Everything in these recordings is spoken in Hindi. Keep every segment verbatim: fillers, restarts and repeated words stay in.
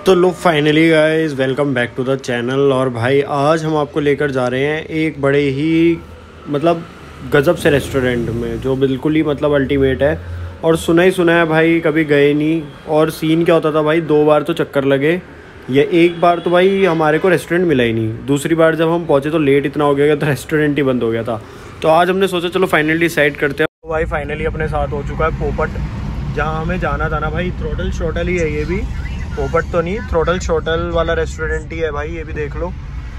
तो लो finally guys welcome back to the channel. और भाई आज हम आपको लेकर जा रहे हैं एक बड़े ही मतलब गज़ब से रेस्टोरेंट में, जो बिल्कुल ही मतलब अल्टीमेट है। और सुना ही सुना है भाई, कभी गए नहीं। और सीन क्या होता था भाई, दो बार तो चक्कर लगे, ये एक बार तो भाई हमारे को रेस्टोरेंट मिला ही नहीं। दूसरी बार जब हम पहुँचे तो लेट इतना हो गया तो रेस्टोरेंट ही बंद हो गया था। तो आज हमने सोचा चलो फाइनली डिसाइड करते हैं। तो भाई फाइनली अपने साथ हो चुका है पोपट, जहाँ हमें जाना था ना भाई। थ्रोटल शॉटल ही है ये भी, पोपट तो नहीं, थ्रोटल शॉटल वाला रेस्टोरेंट ही है भाई, ये भी देख लो,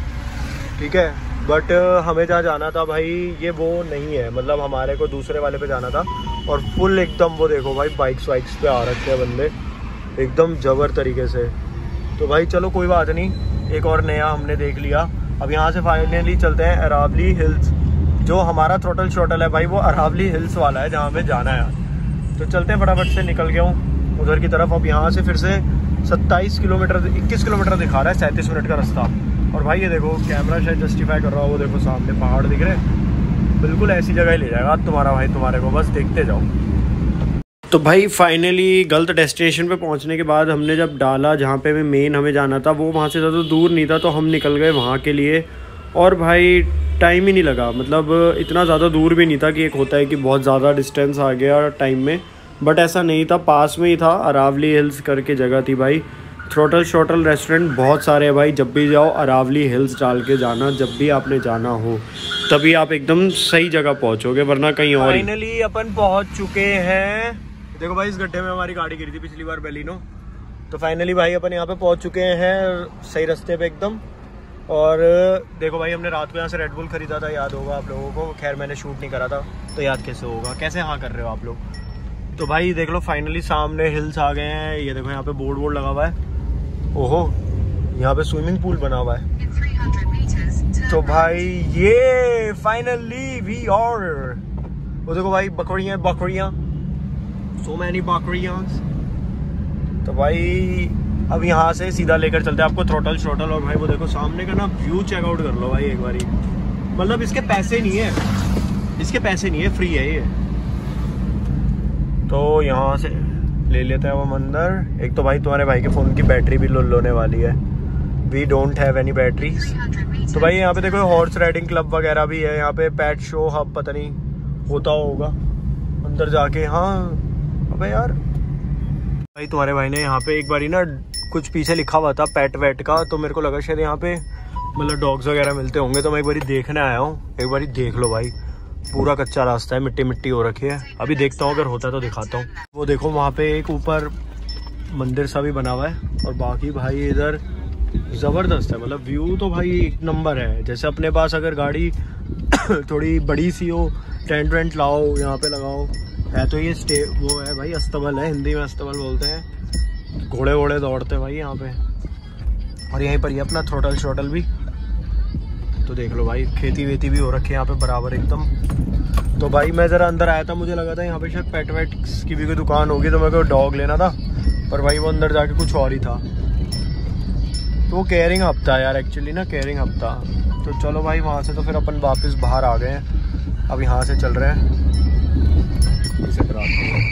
ठीक है। बट हमें जहाँ जाना था भाई ये वो नहीं है, मतलब हमारे को दूसरे वाले पे जाना था। और फुल एकदम वो देखो भाई, बाइक्स वाइक्स पे आ रखे हैं बंदे एकदम जबर तरीके से। तो भाई चलो कोई बात नहीं, एक और नया हमने देख लिया। अब यहाँ से फाइनली चलते हैं अरावली हिल्स। जो हमारा थ्रोटल शॉटल है भाई वो अरावली हिल्स वाला है जहाँ हमें जाना है। तो चलते हैं, फटाफट से निकल गया हूँ उधर की तरफ। अब यहाँ से फिर से सत्ताईस किलोमीटर इक्कीस किलोमीटर दिखा रहा है, सैंतीस मिनट का रास्ता। और भाई ये देखो कैमरा शायद जस्टिफाई कर रहा हो, वो देखो सामने पहाड़ दिख रहे हैं, बिल्कुल ऐसी जगह ही ले जाएगा तुम्हारा भाई तुम्हारे को, बस देखते जाओ। तो भाई फाइनली गलत डेस्टिनेशन पे पहुंचने के बाद हमने जब डाला जहाँ पे मेन हमें जाना था, वो वहाँ से ज़्यादा दूर नहीं था, तो हम निकल गए वहाँ के लिए। और भाई टाइम ही नहीं लगा, मतलब इतना ज़्यादा दूर भी नहीं था कि एक होता है कि बहुत ज़्यादा डिस्टेंस आ गया टाइम में, बट ऐसा नहीं था, पास में ही था। अरावली हिल्स करके जगह थी भाई। थ्रोटल शॉटल रेस्टोरेंट बहुत सारे हैं भाई, जब भी जाओ अरावली हिल्स डाल के जाना, जब भी आपने जाना हो तभी आप एकदम सही जगह पहुंचोगे, वरना कहीं और। फाइनली अपन पहुंच चुके हैं। देखो भाई इस गड्ढे में हमारी गाड़ी गिरी थी पिछली बार बेलिनो। तो फाइनली भाई अपन यहाँ पे पहुँच चुके हैं सही रास्ते पे एकदम। और देखो भाई हमने रात को यहाँ से रेड बुल खरीदा था, याद होगा आप लोगों को। खैर मैंने शूट नहीं करा था तो याद कैसे होगा, कैसे हाँ कर रहे हो आप लोग। तो भाई देख लो फाइनली सामने हिल्स आ गए हैं। ये देखो यहाँ पे बोर्ड बोर्ड लगा हुआ है, ओहो यहाँ पे स्विमिंग पूल बना हुआ है। तो भाई ये फाइनली वी आर, वो देखो भाई बकरियां बकरियां, सो मैनी बकरियां। तो भाई अब यहाँ से सीधा लेकर चलते हैं आपको थ्रोटल शॉटल। और भाई वो देखो सामने का ना व्यू चेकआउट कर लो भाई एक बारी, मतलब इसके पैसे नहीं है, इसके पैसे नहीं है, फ्री है ये। तो यहाँ से ले लेते हैं वो मंदिर। एक तो भाई तुम्हारे भाई के फ़ोन की बैटरी भी लुल होने वाली है, we don't have any batteries. तो भाई यहाँ पे देखो हॉर्स राइडिंग क्लब वगैरह भी है, यहाँ पे पेट शो हब पता नहीं होता होगा अंदर जाके। हाँ अबे यार भाई तुम्हारे भाई ने यहाँ पे एक बारी ना कुछ पीछे लिखा हुआ था पेट वेट का, तो मेरे को लगा शायद यहाँ पे मतलब डॉग्स वगैरह मिलते होंगे, तो मैं एक बारी देखने आया हूँ। एक बारी देख लो भाई, पूरा कच्चा रास्ता है, मिट्टी मिट्टी हो रखी है। अभी देखता हूँ अगर होता है तो दिखाता हूँ। वो देखो वहाँ पे एक ऊपर मंदिर सा भी बना हुआ है। और बाकी भाई इधर ज़बरदस्त है, मतलब व्यू तो भाई एक नंबर है। जैसे अपने पास अगर गाड़ी थोड़ी बड़ी सी हो, टेंट वेंट लाओ यहाँ पे लगाओ, है तो ये स्टे वो है भाई, अस्तबल है, हिंदी में अस्तबल बोलते हैं। घोड़े वोड़े दौड़ते हैं भाई यहाँ पे। और यहीं पर ही अपना थ्रोटल शॉटल भी, तो देख लो भाई खेती वेती भी हो रखी है यहाँ पे बराबर एकदम। तो भाई मैं ज़रा अंदर आया था, मुझे लगा था यहाँ पे शायद पेट वेट की भी कोई दुकान होगी, तो मेरे को डॉग लेना था, पर भाई वो अंदर जाके कुछ और ही था। तो वो केयरिंग हब था यार, एक्चुअली ना केयरिंग हब था। तो चलो भाई वहाँ से तो फिर अपन वापस बाहर आ गए हैं। अब यहाँ से चल रहे हैं इसे कराते हैं।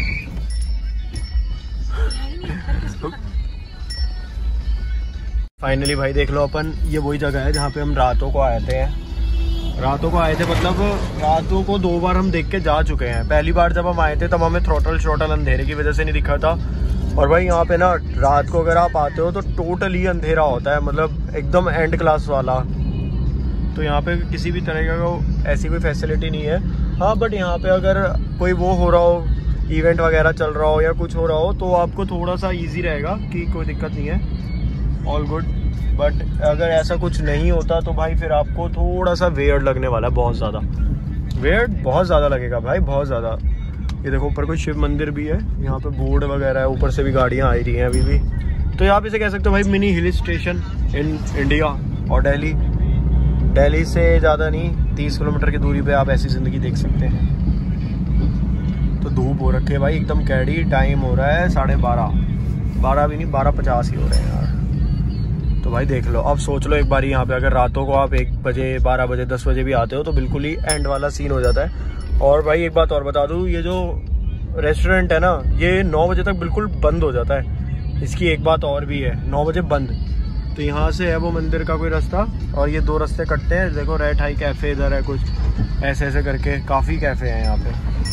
फाइनली भाई देख लो अपन, ये वही जगह है जहाँ पे हम रातों को आए थे। रातों को आए थे मतलब रातों को दो बार हम देख के जा चुके हैं। पहली बार जब हम आए थे तब हमें थ्रोटल शॉटल अंधेरे की वजह से नहीं दिखा था। और भाई यहाँ पे ना रात को अगर आप आते हो तो टोटली अंधेरा होता है, मतलब एकदम एंड क्लास वाला। तो यहाँ पे किसी भी तरह का ऐसी कोई फैसिलिटी नहीं है। हाँ बट यहाँ पे अगर कोई वो हो रहा हो, इवेंट वगैरह चल रहा हो या कुछ हो रहा हो, तो आपको थोड़ा सा ईजी रहेगा कि कोई दिक्कत नहीं है, ऑल गुड। बट अगर ऐसा कुछ नहीं होता तो भाई फिर आपको थोड़ा सा वेयर्ड लगने वाला है, बहुत ज़्यादा वेयर्ड, बहुत ज़्यादा लगेगा भाई, बहुत ज़्यादा। ये देखो ऊपर कोई शिव मंदिर भी है, यहाँ पे बोर्ड वगैरह है, ऊपर से भी गाड़ियाँ आ रही हैं अभी भी। तो आप इसे कह सकते हो भाई mini hill station in India. और दिल्ली दिल्ली से ज़्यादा नहीं, तीस किलोमीटर की दूरी पे आप ऐसी ज़िंदगी देख सकते हैं। तो धूप हो रखी है भाई एकदम कैडी, टाइम हो रहा है साढ़े बारह, बारह भी नहीं बारह पचास ही हो रहे हैं यार। तो भाई देख लो, अब सोच लो एक बार यहाँ पे अगर रातों को आप एक बजे बारह बजे दस बजे भी आते हो तो बिल्कुल ही एंड वाला सीन हो जाता है। और भाई एक बात और बता दूँ, ये जो रेस्टोरेंट है ना ये नौ बजे तक बिल्कुल बंद हो जाता है। इसकी एक बात और भी है, नौ बजे बंद। तो यहाँ से है वो मंदिर का कोई रास्ता और ये दो रास्ते कटते हैं। देखो रेड हाई कैफ़े इधर है, कुछ ऐसे ऐसे करके काफ़ी कैफ़े हैं यहाँ पे।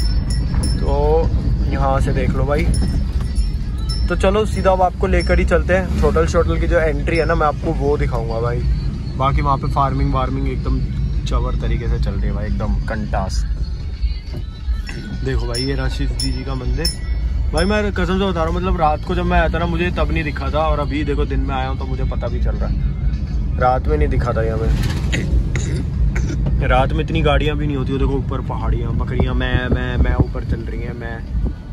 तो यहाँ से देख लो भाई। तो चलो सीधा अब आपको लेकर ही चलते हैं। होटल शोटल की जो एंट्री है ना, मैं आपको वो दिखाऊंगा भाई। बाकी वहाँ पे फार्मिंग वार्मिंग एकदम चवर तरीके से चल रही है भाई, एकदम कंटास। देखो भाई ये रहा शिव जी जी का मंदिर। भाई मैं कसम से बता रहा हूँ, मतलब रात को जब मैं आया था ना मुझे तब नहीं दिखा था, और अभी देखो दिन में आया हूँ तो मुझे पता भी चल रहा है। रात में नहीं दिखा था यहाँ में। रात में इतनी गाड़ियाँ भी नहीं होती। देखो ऊपर पहाड़ियाँ, बकरियाँ मैं मैं मैं ऊपर चल रही हैं मैं।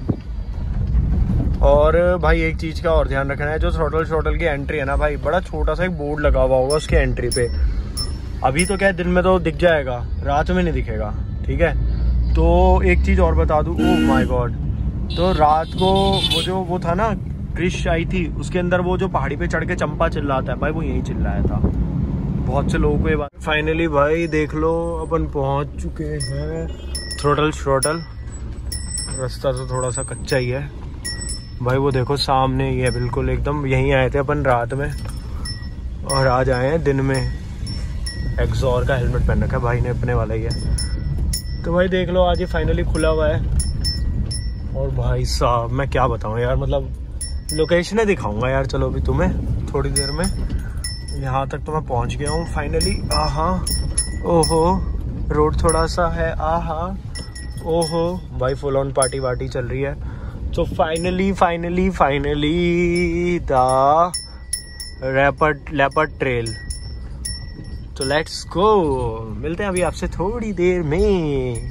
और भाई एक चीज़ का और ध्यान रखना है, जो होटल शोटल की एंट्री है ना भाई, बड़ा छोटा सा एक बोर्ड लगा हुआ होगा उसके एंट्री पे। अभी तो क्या है, दिन में तो दिख जाएगा, रात में नहीं दिखेगा, ठीक है। तो एक चीज़ और बता दूँ, ओह माय गॉड, तो रात को वो जो वो था ना क्रिश आई थी, उसके अंदर वो जो पहाड़ी पे चढ़ के चंपा चिल्लाता है भाई, वो यहीं चिल्लाया था। बहुत से लोगों को ये बात। फाइनली भाई देख लो अपन पहुंच चुके हैं थ्रोटल श्रोटल। रास्ता तो थोड़ा सा कच्चा ही है भाई, वो देखो सामने ही है बिल्कुल एकदम। यहीं आए थे अपन रात में और आज आए हैं दिन में। एक्सॉर का हेलमेट पहन रखा है भाई ने, अपने वाला ही है। तो भाई देख लो आज ये फाइनली खुला हुआ है। और भाई साहब मैं क्या बताऊँ यार, मतलब लोकेशनें दिखाऊंगा यार चलो अभी तुम्हें थोड़ी देर में। यहाँ तक तो मैं पहुँच गया हूँ फाइनली। आहा ओहो, रोड थोड़ा सा है, आहा ओहो भाई, फुल ऑन पार्टी वार्टी चल रही है। तो finally finally finally the leopard leopard trail. तो लेट्स गो, मिलते हैं अभी आपसे थोड़ी देर में।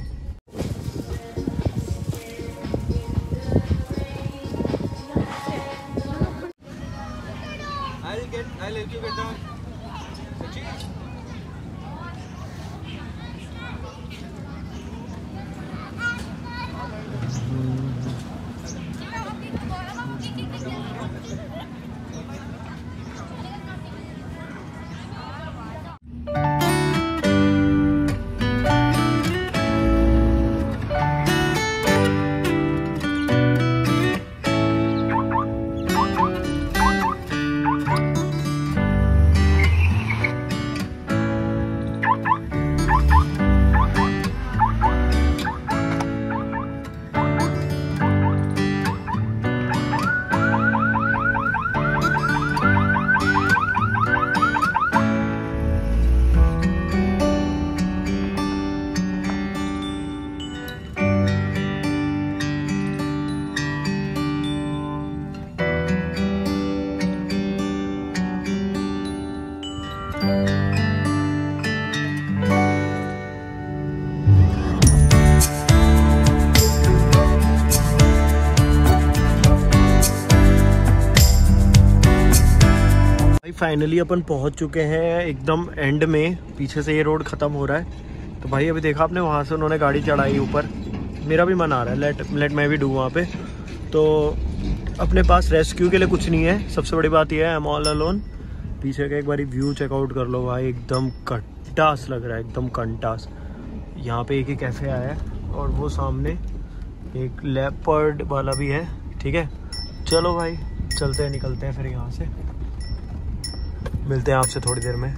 I'll help you get down. Finally अपन पहुंच चुके हैं एकदम एंड में। पीछे से ये रोड ख़त्म हो रहा है। तो भाई अभी देखा आपने, वहाँ से उन्होंने गाड़ी चढ़ाई ऊपर। मेरा भी मन आ रहा है, लेट लेट मैं भी डूँ वहाँ पे। तो अपने पास रेस्क्यू के लिए कुछ नहीं है, सबसे बड़ी बात यह है आई एम ऑल अलोन। पीछे का एक बारी व्यू चेकआउट कर लो भाई, एकदम कंटास लग रहा है, एकदम कंटास। यहाँ पे एक ही कैफ़े आया है और वो सामने एक लेपर्ड वाला भी है, ठीक है। चलो भाई चलते हैं, निकलते हैं फिर यहाँ से, मिलते हैं आपसे थोड़ी देर में।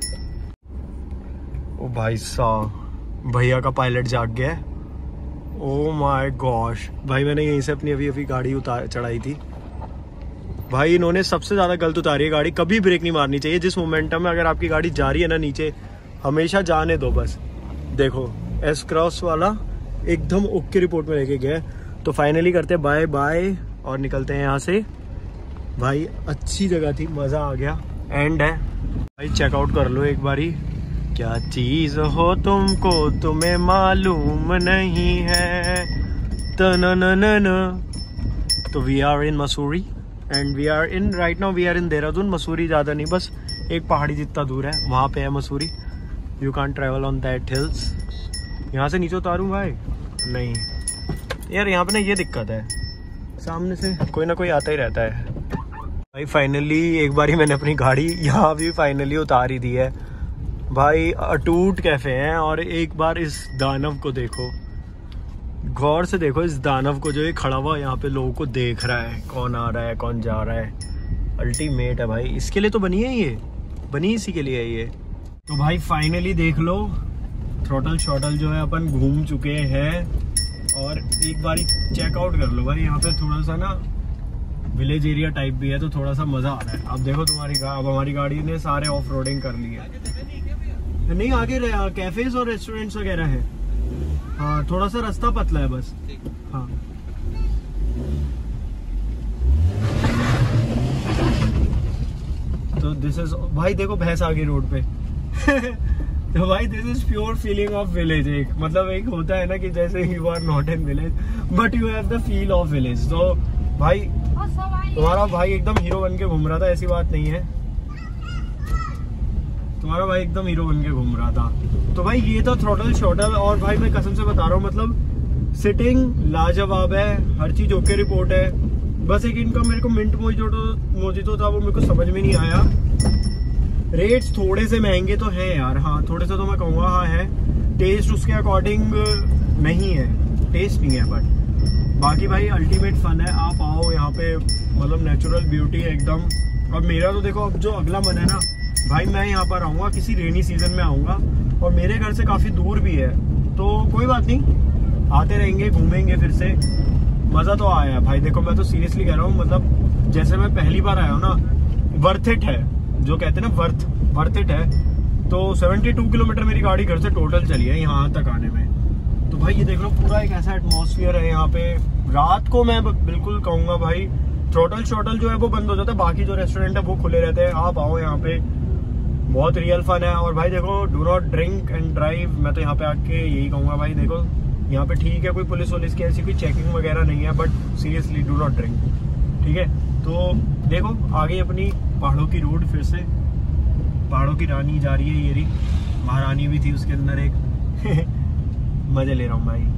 ओ भाई साहब, भैया का पायलट जाग गया है। ओ माय गॉश भाई, मैंने यहीं से अपनी अभी अभी गाड़ी उतार चढ़ाई थी भाई। इन्होंने सबसे ज़्यादा गलत उतारी है गाड़ी। कभी ब्रेक नहीं मारनी चाहिए जिस मोमेंटम में अगर आपकी गाड़ी जा रही है ना नीचे, हमेशा जाने दो बस। देखो एस क्रॉस वाला एकदम ओके रिपोर्ट में लेके गया। तो फाइनली करते हैं बाय बाय और निकलते हैं यहाँ से भाई। अच्छी जगह थी, मज़ा आ गया। एंड है भाई, चेकआउट कर लो एक बारी। क्या चीज़ हो तुमको तुम्हें मालूम नहीं है, तनननन। तो we are in Mussoorie and we are in right now we are in Dehradun. Mussoorie ज़्यादा नहीं, बस एक पहाड़ी जितना दूर है, वहाँ पे है Mussoorie. You can travel on that hills. यहाँ से नीचे उतारूँ भाई? नहीं यार, यहाँ पे ना ये दिक्कत है, सामने से कोई ना कोई आता ही रहता है भाई। फाइनली एक बारी मैंने अपनी गाड़ी यहाँ भी फाइनली उतार ही दी है भाई। अटूट कैफ़े हैं। और एक बार इस दानव को देखो, गौर से देखो इस दानव को, जो ये खड़ा हुआ यहाँ पे लोगों को देख रहा है, कौन आ रहा है कौन जा रहा है। अल्टीमेट है भाई, इसके लिए तो बनी है, ये बनी इसी के लिए है ये। तो भाई फाइनली देख लो, थ्रोटल शॉटल जो है अपन घूम चुके हैं। और एक बार चेकआउट कर लो भाई, यहाँ पे थोड़ा सा ना विलेज एरिया टाइप भी है, तो थोड़ा सा मजा आ रहा है। अब देखो तुम्हारी अब हमारी गाड़ी ने सारे ऑफ रोडिंग कर लिए। नहीं आगे कैफेज और रेस्टोरेंट्स वगैरह है। हाँ थोड़ा सा रास्ता पतला है बस। हाँ तो दिस इज भाई देखो भैंस आ गई रोड पे। तो भाई this is pure feeling of village. एक मतलब एक होता है ना कि जैसे you are not in village but you have the feel of village. तो भाई तुम्हारा भाई एकदम हीरो बन के घूम रहा था, ऐसी बात नहीं है, तुम्हारा भाई एकदम हीरो बन के घूम रहा था। तो भाई ये था थ्रोटल शॉटल। और भाई मैं कसम से बता रहा हूँ, मतलब सिटिंग लाजवाब है, हर चीज ओके रिपोर्ट है। बस एक इनका मेरे को मिंट मोजिटो मोजिटो था, वो मेरे को समझ में नहीं आया। रेट्स थोड़े से महंगे तो हैं यार, हाँ थोड़े से तो मैं कहूँगा हाँ है। टेस्ट उसके अकॉर्डिंग नहीं है, टेस्ट नहीं है, बट बाकी भाई अल्टीमेट फन है। आप आओ यहाँ पे, मतलब नेचुरल ब्यूटी है एकदम। और मेरा तो देखो अब जो अगला मन है ना भाई, मैं यहाँ पर आऊँगा किसी रेनी सीजन में आऊँगा, और मेरे घर से काफ़ी दूर भी है, तो कोई बात नहीं, आते रहेंगे, घूमेंगे फिर से। मज़ा तो आया भाई। देखो मैं तो सीरियसली कह रहा हूँ, मतलब जैसे मैं पहली बार आया हूँ ना, वर्थ इट है, जो कहते हैं ना वर्थ वर्थ इट है। तो बहत्तर किलोमीटर मेरी गाड़ी घर से टोटल चली है यहाँ तक आने में। तो भाई ये देख लो, पूरा एक ऐसा एटमॉस्फेयर है यहाँ पे। रात को मैं बिल्कुल कहूँगा भाई, थ्रोटल शॉटल जो है वो बंद हो जाता है, बाकी जो रेस्टोरेंट है वो खुले रहते हैं। आप आओ यहाँ पे, बहुत रियल फन है। और भाई देखो, do not drink and drive. मैं तो यहाँ पे आके यही कहूँगा भाई, देखो यहाँ पे ठीक है, कोई पुलिस वुलिस की ऐसी कोई चेकिंग वगैरह नहीं है, but seriously do not drink, ठीक है। तो देखो आगे अपनी पहाड़ों की रोड, फिर से पहाड़ों की रानी जा रही है, ये रही महारानी भी थी उसके अंदर एक। मजे ले रहा हूँ भाई।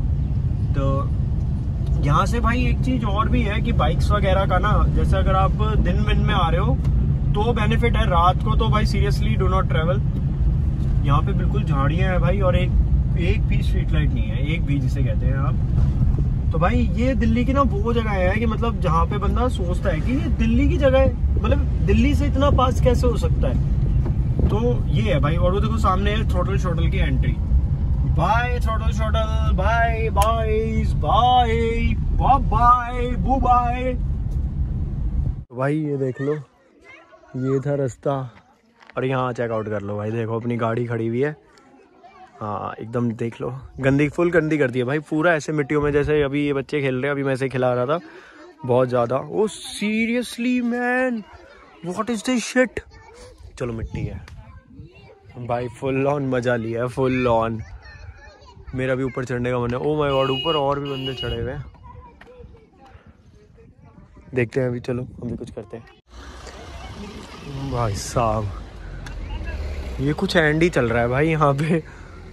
तो यहाँ से भाई एक चीज और भी है कि बाइक्स वगैरह का ना, जैसे अगर आप दिन दिन में आ रहे हो तो बेनिफिट है, रात को तो भाई सीरियसली डू नॉट ट्रेवल। यहाँ पे बिल्कुल झाड़ियाँ हैं भाई, और एक एक भी स्ट्रीट लाइट नहीं है, एक भी जिसे कहते हैं आप। तो भाई ये दिल्ली की ना वो जगह है कि मतलब जहाँ पे बंदा सोचता है कि ये दिल्ली की जगह है, मतलब दिल्ली से इतना पास कैसे हो सकता है। तो ये है भाई। और वो देखो सामने है थ्रोटल शॉटल की एंट्री। बाय थ्रोटल शॉटल, bye bye bye bye bye. भाई ये देख लो, ये था रास्ता, और यहाँ चेकआउट कर लो भाई। देखो अपनी गाड़ी खड़ी हुई है, हाँ एकदम देख लो, गंदी फुल गंदी कर दी है भाई, पूरा ऐसे मिट्टियों में। जैसे अभी ये बच्चे खेल रहे हैं, अभी मैं ऐसे खिला रहा था बहुत ज़्यादा। Oh seriously man, what is this shit. चलो मिट्टी है भाई, फुल ऑन मजा लिया है, फुल ऑन। मेरा भी ऊपर चढ़ने का मन है। ओ माय गॉड, ऊपर और भी बंदे चढ़े हुए हैं। देखते हैं अभी, चलो हम भी कुछ करते हैं। भाई साहब ये कुछ एंड ही चल रहा है भाई यहाँ पे।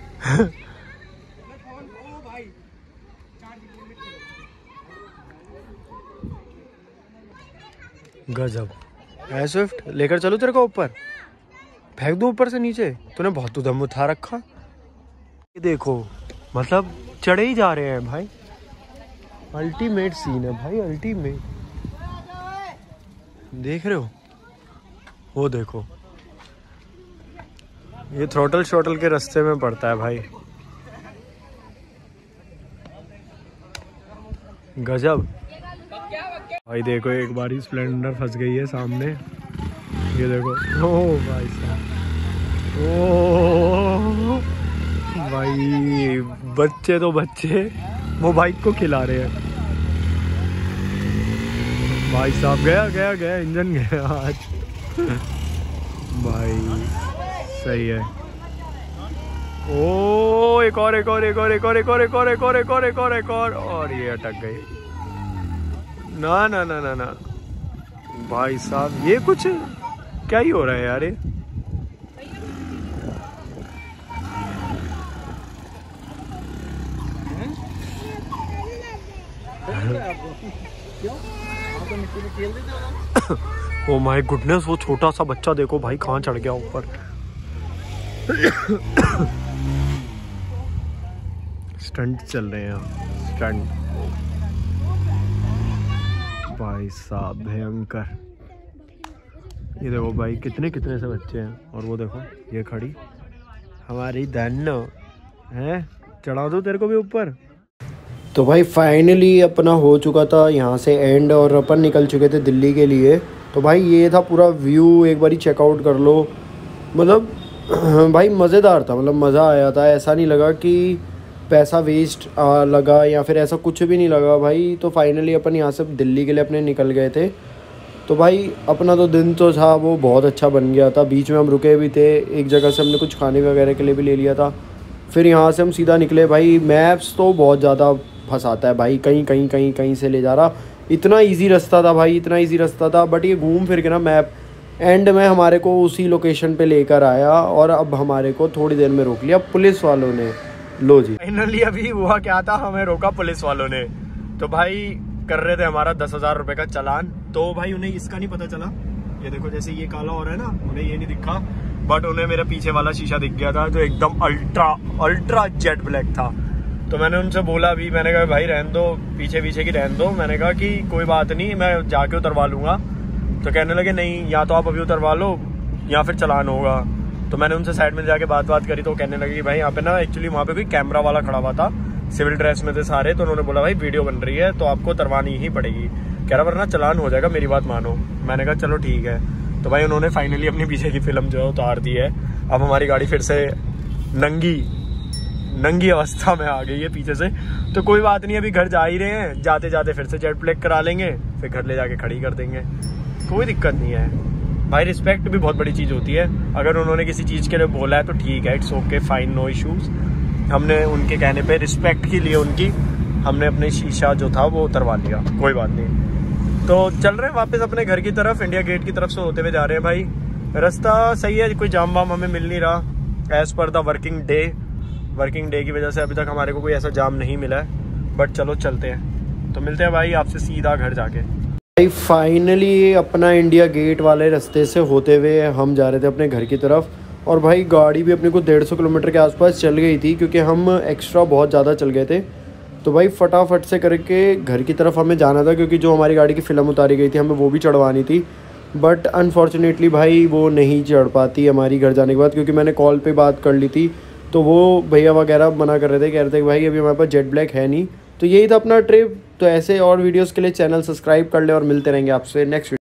गजब है। स्विफ्ट लेकर चलो तेरे को ऊपर, फेंक दो ऊपर से नीचे। तूने बहुत उधम उठा रखा। ये देखो मतलब चढ़े ही जा रहे हैं भाई। अल्टीमेट सीन है भाई, अल्टीमेट। देख रहे हो, वो देखो, ये थ्रोटल शॉटल के रास्ते में पड़ता है भाई। गजब भाई। देखो एक बारी स्प्लेंडर फंस गई है सामने, ये देखो। ओ भाई साहब, ओ भाई, बच्चे तो बच्चे वो बाइक को खिला रहे हैं भाई साहब। गया गया गया इंजन गया आज भाई, सही है। ओ एक और एक और एक और एक और एक और एक और एक और एक और एक और एक और और ये अटक गई। ना ना ना ना ना भाई साहब, ये कुछ क्या ही हो रहा है यार। ये ओ माय गुडनेस, वो छोटा सा बच्चा देखो भाई कहाँ चढ़ गया ऊपर। स्टंट चल रहे हैं यहाँ, स्टंट भाई साहब भयंकर। ये देखो भाई कितने कितने से बच्चे हैं, और वो देखो ये खड़ी हमारी धन्नो है, चढ़ा दो तेरे को भी ऊपर। तो भाई फाइनली अपना हो चुका था यहाँ से एंड, और अपन निकल चुके थे दिल्ली के लिए। तो भाई ये था पूरा व्यू, एक बारी चेकआउट कर लो। मतलब भाई मज़ेदार था, मतलब मज़ा आया था, ऐसा नहीं लगा कि पैसा वेस्ट लगा या फिर ऐसा कुछ भी नहीं लगा भाई। तो फाइनली अपन यहाँ से दिल्ली के लिए अपने निकल गए थे। तो भाई अपना तो दिन तो था वो बहुत अच्छा बन गया था। बीच में हम रुके भी थे, एक जगह से हमने कुछ खाने वगैरह के लिए भी ले लिया था। फिर यहाँ से हम सीधा निकले। भाई मैप्स तो बहुत ज़्यादा फंसाता है भाई, कहीं कहीं कहीं कहीं से ले जा रहा। इतना इजी रास्ता था भाई, इतना इजी रास्ता था, बट ये घूम फिर के ना मैप एंड में हमारे को उसी लोकेशन पे लेकर आया, और अब हमारे को थोड़ी देर में रोक लिया पुलिस वालों ने। लो जी फाइनली अभी हुआ क्या था, हमें रोका पुलिस वालों ने। तो भाई कर रहे थे हमारा दस हजार रुपये का चालान। तो भाई उन्हें इसका नहीं पता चला, ये देखो जैसे ये काला हो रहा है ना, उन्हें ये नहीं दिखा, बट उन्हें मेरे पीछे वाला शीशा दिख गया था जो एकदम अल्ट्रा अल्ट्रा जेट ब्लैक था। तो मैंने उनसे बोला भी, मैंने कहा भाई रहने दो, पीछे पीछे की रहने दो। मैंने कहा कि कोई बात नहीं, मैं जाके उतरवा लूँगा। तो कहने लगे नहीं, या तो आप अभी उतरवा लो या फिर चालान होगा। तो मैंने उनसे साइड में जाके बात बात करी, तो कहने लगे कि भाई यहाँ पे ना एक्चुअली वहाँ पे कोई कैमरा वाला खड़ा हुआ था, सिविल ड्रेस में थे सारे। तो उन्होंने बोला भाई वीडियो बन रही है तो आपको उतरवानी ही पड़ेगी, कह रहा वरना चालान हो जाएगा, मेरी बात मानो। मैंने कहा चलो ठीक है। तो भाई उन्होंने फाइनली अपनी पीछे की फिल्म जो है उतार दी है। अब हमारी गाड़ी फिर से नंगी नंगी अवस्था में आ गई है पीछे से। तो कोई बात नहीं, अभी घर जा ही रहे हैं, जाते जाते फिर से जेट ब्लैक करा लेंगे, फिर घर ले जाके खड़ी कर देंगे, कोई दिक्कत नहीं है भाई। रिस्पेक्ट भी बहुत बड़ी चीज़ होती है, अगर उन्होंने किसी चीज़ के लिए बोला है तो ठीक है, it's okay fine, no issues. हमने उनके कहने पे रिस्पेक्ट के लिए उनकी हमने अपने शीशा जो था वो उतरवा लिया, कोई बात नहीं। तो चल रहे हैं वापस अपने घर की तरफ, इंडिया गेट की तरफ से होते हुए जा रहे हैं भाई। रास्ता सही है, कोई जाम वाम हमें मिल नहीं रहा as per the working day. Working day की वजह से अभी तक हमारे को कोई ऐसा जाम नहीं मिला है, बट चलो चलते हैं। तो मिलते हैं भाई आपसे सीधा घर जाके। भाई फाइनली अपना इंडिया गेट वाले रास्ते से होते हुए हम जा रहे थे अपने घर की तरफ, और भाई गाड़ी भी अपने को डेढ़ सौ किलोमीटर के आसपास चल गई थी, क्योंकि हम एक्स्ट्रा बहुत ज़्यादा चल गए थे। तो भाई फटाफट से करके घर की तरफ हमें जाना था, क्योंकि जो हमारी गाड़ी की फ़िल्म उतारी गई थी हमें वो भी चढ़वानी थी। बट अनफॉर्चुनेटली भाई वो नहीं चढ़ पाती हमारी घर जाने के बाद, क्योंकि मैंने कॉल पे बात कर ली थी। तो वो भैया वगैरह मना कर रहे थे, कह रहे थे कि भाई अभी हमारे पास जेट ब्लैक है नहीं। तो यही था अपना ट्रिप। तो ऐसे और वीडियोज़ के लिए चैनल सब्सक्राइब कर ले, और मिलते रहेंगे आपसे नेक्स्ट।